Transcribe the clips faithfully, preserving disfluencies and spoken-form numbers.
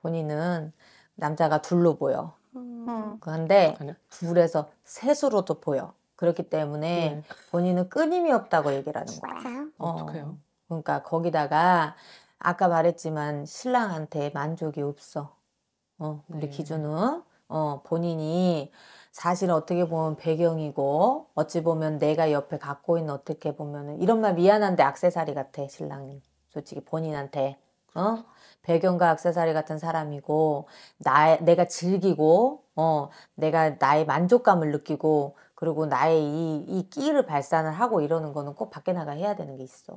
본인은 남자가 둘로 보여. 음. 그런데 아니요. 둘에서 셋으로도 보여. 그렇기 때문에 네. 본인은 끊임이 없다고 얘기를 하는 거야. 맞아요. 어, 어떡해요? 그러니까 거기다가 아까 말했지만 신랑한테 만족이 없어. 어, 우리 네. 기준은 어, 본인이 사실 어떻게 보면 배경이고 어찌 보면 내가 옆에 갖고 있는 어떻게 보면은 이런 말 미안한데 액세서리 같아 신랑이 솔직히 본인한테 어 배경과 액세서리 같은 사람이고 나 내가 즐기고 어 내가 나의 만족감을 느끼고 그리고 나의 이, 이 끼를 발산을 하고 이러는 거는 꼭 밖에 나가 해야 되는 게 있어.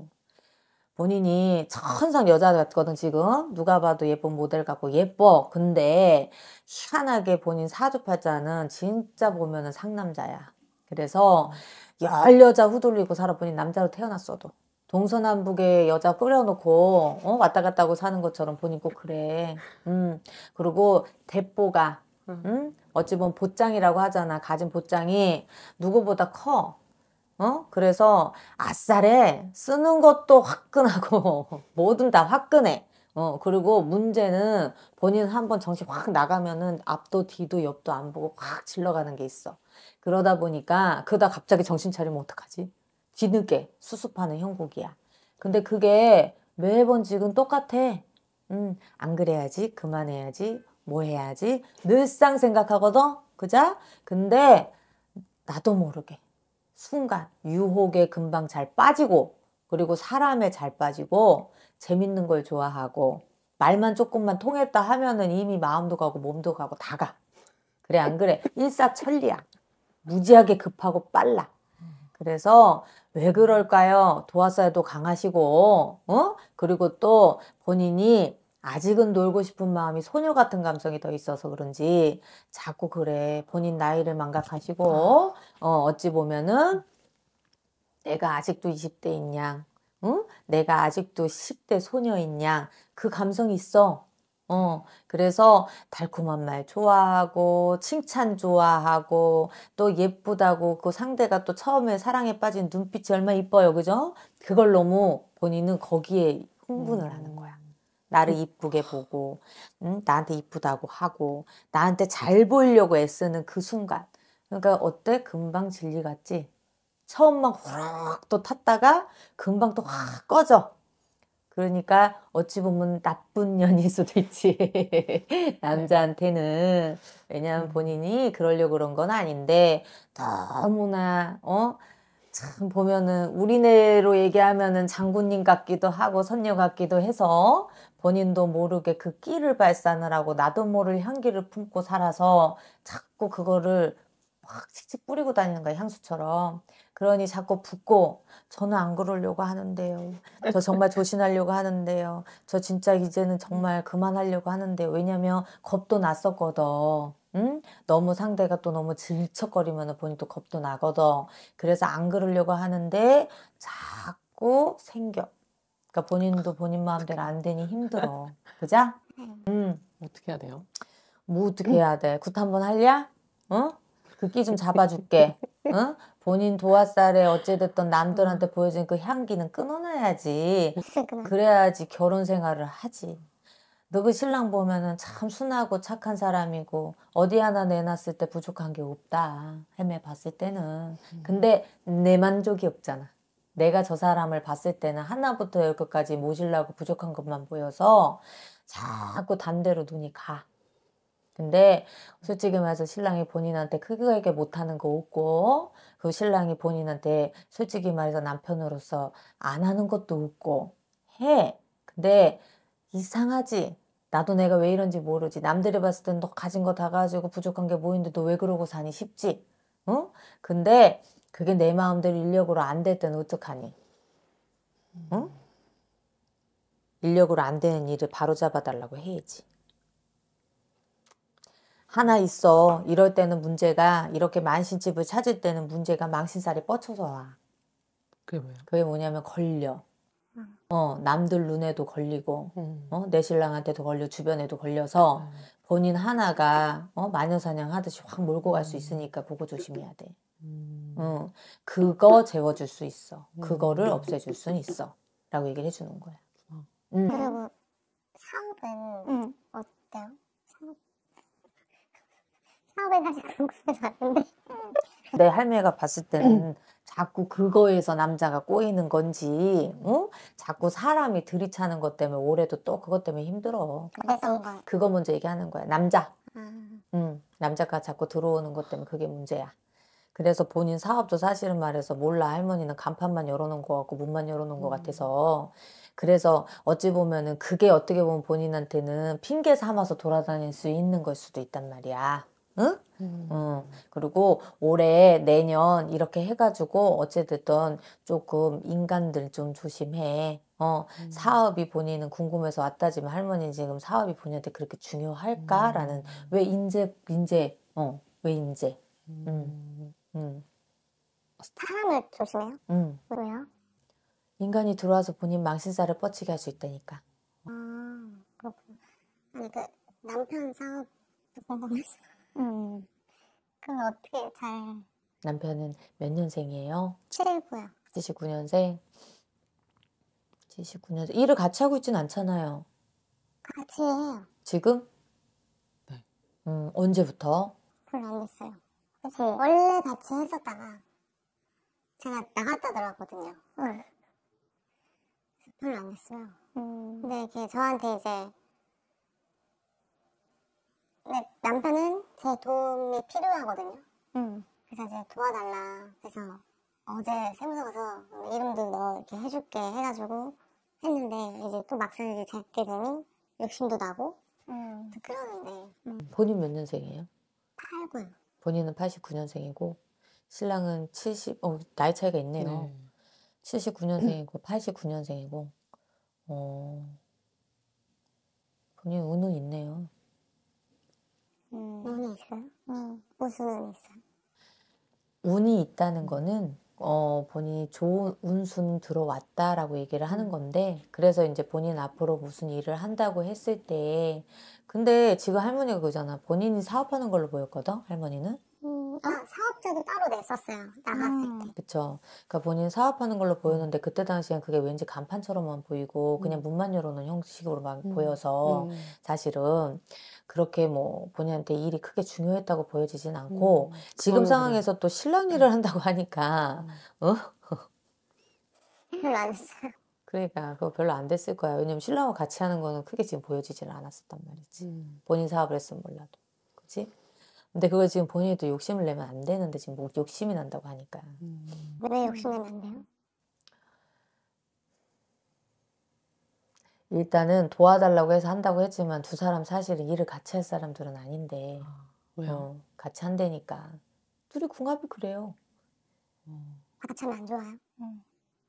본인이 천상 여자 같거든 지금 누가 봐도 예쁜 모델 같고 예뻐. 근데 희한하게 본인 사주팔자는 진짜 보면은 상남자야. 그래서 열 여자 후돌리고 살아. 본인 남자로 태어났어도 동서남북에 여자 끌어놓고 어? 왔다 갔다 하고 사는 것처럼 본인 꼭 그래. 음 그리고 대뽀가 음? 어찌 보면 보장이라고 하잖아. 가진 보장이 누구보다 커. 어? 그래서 아싸래 쓰는 것도 화끈하고 뭐든 다 화끈해. 어, 그리고 문제는 본인 한번 정신 확 나가면은 앞도 뒤도 옆도 안 보고 확 질러가는 게 있어. 그러다 보니까 그러다 갑자기 정신 차리면 어떡하지? 뒤늦게 수습하는 형국이야. 근데 그게 매번 지금 똑같아. 음, 안 그래야지, 그만해야지, 뭐 해야지 늘상 생각하거든. 그자? 근데 나도 모르게 순간 유혹에 금방 잘 빠지고 그리고 사람에 잘 빠지고 재밌는 걸 좋아하고 말만 조금만 통했다 하면은 이미 마음도 가고 몸도 가고 다 가. 그래 안 그래? 일사천리야. 무지하게 급하고 빨라. 그래서 왜 그럴까요? 도화살도 강하시고 어? 그리고 또 본인이 아직은 놀고 싶은 마음이 소녀 같은 감성이 더 있어서 그런지 자꾸 그래. 본인 나이를 망각하시고 어, 어찌 보면은 내가 아직도 이십 대인 양, 응? 내가 아직도 십 대 소녀인 양, 그 감성이 있어. 어, 그래서 달콤한 말 좋아하고, 칭찬 좋아하고, 또 예쁘다고, 그 상대가 또 처음에 사랑에 빠진 눈빛이 얼마나 이뻐요. 그죠? 그걸 너무 본인은 거기에 흥분을 하는 거야. 나를 이쁘게 보고, 응? 나한테 이쁘다고 하고, 나한테 잘 보이려고 애쓰는 그 순간. 그러니까 어때? 금방 진리 같지? 처음만 후룩 또 탔다가 금방 또 확 꺼져. 그러니까 어찌 보면 나쁜 년일 수도 있지. 남자한테는. 왜냐하면 본인이 그러려고 그런 건 아닌데 너무나 어? 참 보면은 우리네로 얘기하면은 장군님 같기도 하고 선녀 같기도 해서 본인도 모르게 그 끼를 발산을 하고 나도 모를 향기를 품고 살아서 자꾸 그거를 막 칙칙 뿌리고 다니는 거야 향수처럼. 그러니 자꾸 붓고 저는 안 그러려고 하는데요. 저 정말 조심하려고 하는데요. 저 진짜 이제는 정말 그만하려고 하는데요. 왜냐면 겁도 났었거든. 응? 너무 상대가 또 너무 질척거리면 본인 또 겁도 나거든. 그래서 안 그러려고 하는데 자꾸 생겨. 그러니까 본인도 본인 마음대로 안 되니 힘들어. 그자? 응. 어떻게 해야 돼요? 뭐 어떻게 해야 돼? 굿 한번 할랴? 어? 그 끼 좀 잡아줄게. 어? 본인 도화살에 어찌됐든 남들한테 보여준 그 향기는 끊어놔야지. 그래야지 결혼 생활을 하지. 너 그 신랑 보면은 참 순하고 착한 사람이고 어디 하나 내놨을 때 부족한 게 없다. 헤매 봤을 때는. 근데 내 만족이 없잖아. 내가 저 사람을 봤을 때는 하나부터 열까지 모시려고 부족한 것만 보여서 자꾸 단대로 눈이 가. 근데 솔직히 말해서 신랑이 본인한테 크게 못하는 거 없고 그 신랑이 본인한테 솔직히 말해서 남편으로서 안 하는 것도 없고 해. 근데 이상하지? 나도 내가 왜 이런지 모르지. 남들이 봤을 땐 너 가진 거 다 가지고 부족한 게 뭐인데 너 왜 그러고 사니 싶지? 어? 근데 그게 내 마음대로 인력으로 안 될 때는 어떡하니? 응? 인력으로 안 되는 일을 바로잡아 달라고 해야지. 하나 있어. 이럴 때는 문제가 이렇게 만신집을 찾을 때는 문제가 망신살이 뻗쳐서 와. 그게 뭐예요? 그게 뭐냐면 걸려. 어, 남들 눈에도 걸리고 음. 어, 내 신랑한테도 걸려 주변에도 걸려서 음. 본인 하나가 어, 마녀사냥 하듯이 확 몰고 갈 수 있으니까 그거 조심해야 돼. 음. 어, 그거 재워줄 수 있어. 그거를 음. 없애줄 수는 있어. 라고 얘기를 해주는 거야. 어. 음. 그리고 사업은 응. 어, 어때요? 사업, 사업에 사실 궁금해서 왔는데. 내 할매가 봤을 때는 자꾸 그거에서 남자가 꼬이는 건지, 응? 자꾸 사람이 들이차는 것 때문에 올해도 또 그것 때문에 힘들어. 그래서 뭔가, 그거 먼저 얘기하는 거야. 남자. 아, 응. 남자가 자꾸 들어오는 것 때문에 그게 문제야. 그래서 본인 사업도 사실은 말해서 몰라. 할머니는 간판만 열어놓은 것 같고 문만 열어놓은 것 같아서. 그래서 어찌 보면은 그게 어떻게 보면 본인한테는 핑계 삼아서 돌아다닐 수 있는 걸 수도 있단 말이야. 응? 음. 응. 그리고 올해 내년 이렇게 해가지고 어찌됐든 조금 인간들 좀 조심해. 어, 음. 사업이 본인은 궁금해서 왔다지만 할머니 지금 사업이 본인한테 그렇게 중요할까라는 음. 왜 인제 인제 어, 왜 인제 음. 음. 음. 사람을 조심해요? 음. 왜요? 인간이 들어와서 본인 망신살을 뻗치게 할 수 있다니까. 아, 그렇구나. 아니, 그, 남편 사업도 궁금해서. 음. 그럼 어떻게 잘, 남편은 몇 년생이에요? 칠일구요. 칠십구 년생. 칠십구 년생. 일을 같이 하고 있진 않잖아요. 같이 해요. 지금? 네. 음, 언제부터? 별로 안 됐어요. 그치. 원래 같이 했었다가 제가 나갔다 들어왔거든요. 응. 별로 안 됐어요. 음. 근데 이게 저한테 이제 근데 남편은 제 도움이 필요하거든요. 음. 그래서 이제 도와달라. 그래서 어제 세무서 가서 이름도 너 이렇게 해줄게 해가지고 했는데 이제 또 막상 이제 잡게 되니 욕심도 나고 음. 또 그러는데 음. 본인 몇 년생이에요? 팔고요. 본인은 팔십구 년생이고 신랑은 칠십, 어, 나이 차이가 있네요. 네. 칠십구 년생이고 팔십구 년생이고 어, 본인 운은 있네요. 음. 운이 있어요? 음. 무슨 운이 있어요? 운이 있다는 거는 어, 본인이 좋은 운순 들어왔다라고 얘기를 하는 건데 그래서 이제 본인 앞으로 무슨 일을 한다고 했을 때 근데 지금 할머니가 그러잖아. 본인이 사업하는 걸로 보였거든, 할머니는. 음. 아, 사업자도 따로 냈었어요. 나갔을 때. 그쵸. 그러니까 본인 사업하는 걸로 보였는데 그때 당시엔 그게 왠지 간판처럼만 보이고 그냥 문만 열어놓은 형식으로만 음. 보여서 음. 사실은 그렇게 뭐 본인한테 일이 크게 중요했다고 보여지진 않고 음. 지금 그걸로 상황에서 또 신랑 일을 한다고 하니까 어? 별로 안 했어요. 그러니까 그거 별로 안 됐을 거야. 왜냐면 신랑하고 같이 하는 거는 크게 지금 보여지질 않았었단 말이지. 음. 본인 사업을 했으면 몰라도. 그치? 근데 그걸 지금 본인이 또 욕심을 내면 안 되는데 지금 뭐 욕심이 난다고 하니까. 음. 왜 욕심내면 안 돼요? 일단은 도와달라고 해서 한다고 했지만 두 사람 사실은 일을 같이 할 사람들은 아닌데 아, 왜요? 어, 같이 한다니까. 둘이 궁합이 그래요. 음. 같이 하면 안 좋아요? 응.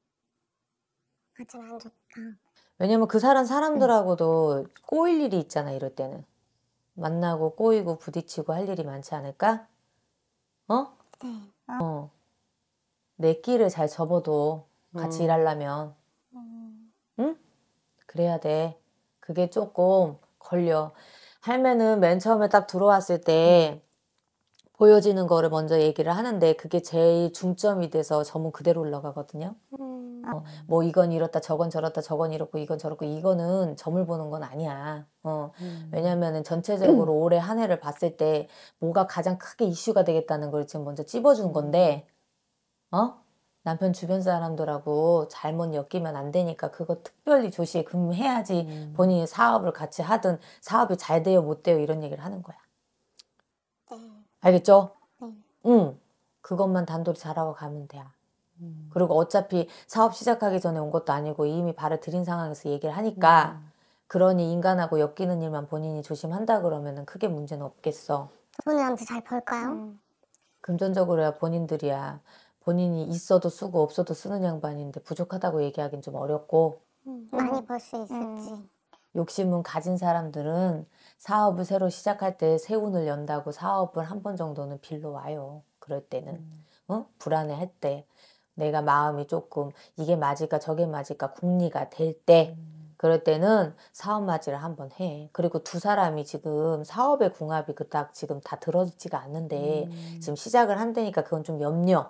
같이 하면 안 좋다. 왜냐면 그 사람 사람들하고도 꼬일 일이 있잖아 이럴 때는. 만나고 꼬이고 부딪히고 할 일이 많지 않을까? 어? 네. 어. 내 끼를 잘 접어도 같이 음. 일하려면 음. 응? 그래야 돼. 그게 조금 걸려. 할매는 맨 처음에 딱 들어왔을 때 보여지는 거를 먼저 얘기를 하는데 그게 제일 중점이 돼서 점은 그대로 올라가거든요. 음. 어, 뭐 이건 이렇다 저건 저렇다 저건 이렇고 이건 저렇고 이거는 점을 보는 건 아니야. 어, 음. 왜냐면은 전체적으로 올해 한 해를 봤을 때 뭐가 가장 크게 이슈가 되겠다는 걸 지금 먼저 찝어준 건데 어? 남편 주변 사람들하고 잘못 엮이면 안 되니까 그거 특별히 조심해야지 음. 본인이 사업을 같이 하든 사업이 잘 돼요 못 돼요 이런 얘기를 하는 거야. 네. 알겠죠? 네. 응. 그것만 단돌이 잘하고 가면 돼. 음. 그리고 어차피 사업 시작하기 전에 온 것도 아니고 이미 발을 들인 상황에서 얘기를 하니까 음. 그러니 인간하고 엮이는 일만 본인이 조심한다 그러면은 크게 문제는 없겠어. 돈을 아무튼 잘 벌까요? 음. 금전적으로야 본인들이야. 본인이 있어도 쓰고 없어도 쓰는 양반인데 부족하다고 얘기하긴 좀 어렵고 음. 많이 벌 수 있을지. 욕심은 가진 사람들은 사업을 새로 시작할 때 새 운을 연다고 사업을 한 번 정도는 빌러 와요. 그럴 때는. 음. 어? 불안해할 때. 내가 마음이 조금 이게 맞을까 저게 맞을까 궁리가 될 때. 음. 그럴 때는 사업 맞이를 한번 해. 그리고 두 사람이 지금 사업의 궁합이 그닥 지금 다 들어지지가 않는데 음. 지금 시작을 한다니까 그건 좀 염려.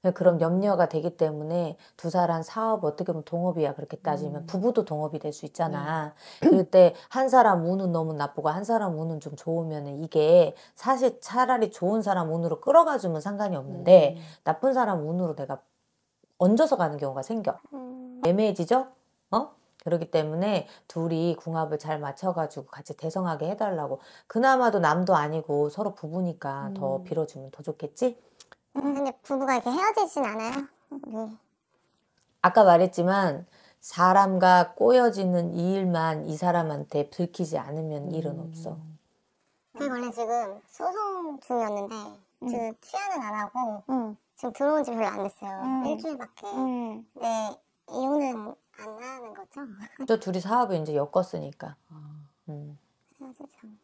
그런 염려가 되기 때문에 두 사람 사업 어떻게 보면 동업이야. 그렇게 따지면 음. 부부도 동업이 될 수 있잖아. 그럴 때 한 사람 운은 너무 나쁘고 한 사람 운은 좀 좋으면 이게 사실 차라리 좋은 사람 운으로 끌어가주면 상관이 없는데 음. 나쁜 사람 운으로 내가 얹어서 가는 경우가 생겨. 음. 애매해지죠? 어? 그렇기 때문에 둘이 궁합을 잘 맞춰가지고 같이 대성하게 해달라고. 그나마도 남도 아니고 서로 부부니까 더 음. 빌어주면 더 좋겠지? 음, 근데 부부가 이렇게 헤어지진 않아요? 우리. 아까 말했지만 사람과 꼬여지는 이 일만 이 사람한테 들키지 않으면 일은 없어. 저희 원래 지금 소송 중이었는데 지금 취하는 안 하고 지금 들어온 지 별로 안 됐어요. 일주일밖에. 근데 이혼은 안 하는 거죠? 또 둘이 사업을 이제 엮었으니까. 아. 음. 그래서 참.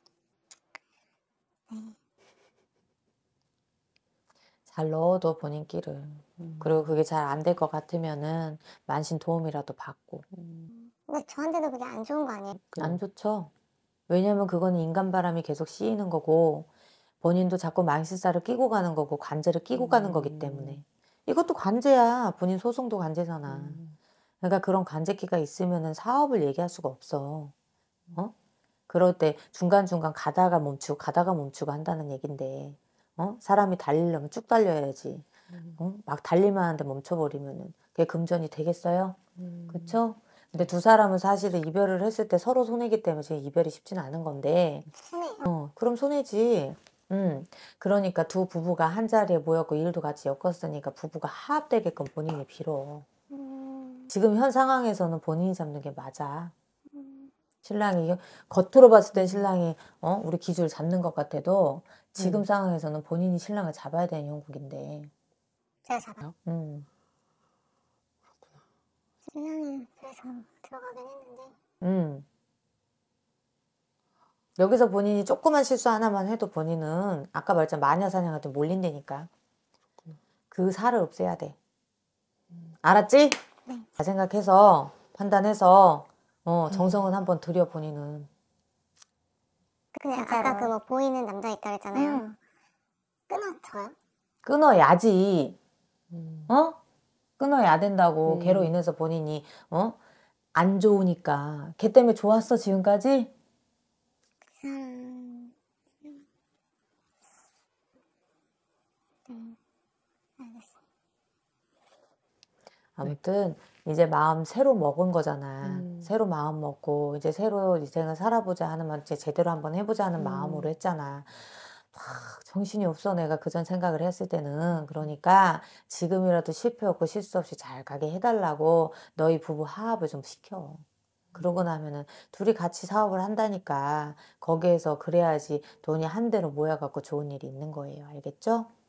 잘 넣어둬 본인 끼를. 그리고 그게 잘 안 될 것 같으면은 만신 도움이라도 받고. 근데 저한테도 그게 안 좋은 거 아니에요? 안 좋죠. 왜냐면 그거는 인간 바람이 계속 씌이는 거고 본인도 자꾸 망신살을 끼고 가는 거고 관제를 끼고 가는 거기 때문에. 이것도 관제야. 본인 소송도 관제잖아. 음. 그러니까 그런 관제기가 있으면은 사업을 얘기할 수가 없어. 어? 그럴 때 중간중간 가다가 멈추고 가다가 멈추고 한다는 얘긴데 어? 사람이 달리려면 쭉 달려야지. 어? 막 달릴만 한데 멈춰버리면은 그게 금전이 되겠어요? 음. 그쵸? 근데 두 사람은 사실은 이별을 했을 때 서로 손해기 때문에 지금 이별이 쉽지는 않은 건데 손해요. 어, 그럼 손해지. 음, 그러니까 두 부부가 한 자리에 모였고 일도 같이 엮었으니까 부부가 화합되게끔 본인이 빌어. 음, 지금 현 상황에서는 본인이 잡는 게 맞아. 신랑이 겉으로 봤을 땐 신랑이 어 우리 기준을 잡는 것 같아도 지금 음. 상황에서는 본인이 신랑을 잡아야 되는 형국인데. 제가 잡아요. 음, 신랑이 그래서 들어가긴 했는데 음. 여기서 본인이 조그만 실수 하나만 해도 본인은 아까 말했잖아 마녀사냥한테 몰린다니까. 그 살을 없애야 돼. 알았지? 네. 잘 생각해서 판단해서 어, 정성은 한번 들여 본인은. 근데 아까 그 뭐 보이는 남자 있다 그랬잖아요. 끊어져요? 끊어야지. 음. 어? 끊어야 된다고. 음. 걔로 인해서 본인이 어? 안 좋으니까. 걔 때문에 좋았어 지금까지? 그 사람. 네. 알겠어. 아무튼 이제 마음 새로 먹은 거잖아. 음. 새로 마음 먹고 이제 새로 인생을 살아보자 하는 말 이제 제대로 한번 해보자 하는 음. 마음으로 했잖아. 막 정신이 없어 내가 그전 생각을 했을 때는. 그러니까 지금이라도 실패 없고 실수 없이 잘 가게 해달라고 너희 부부 화합을 좀 시켜. 그러고 나면은 둘이 같이 사업을 한다니까 거기에서 그래야지 돈이 한 대로 모여갖고 좋은 일이 있는 거예요. 알겠죠?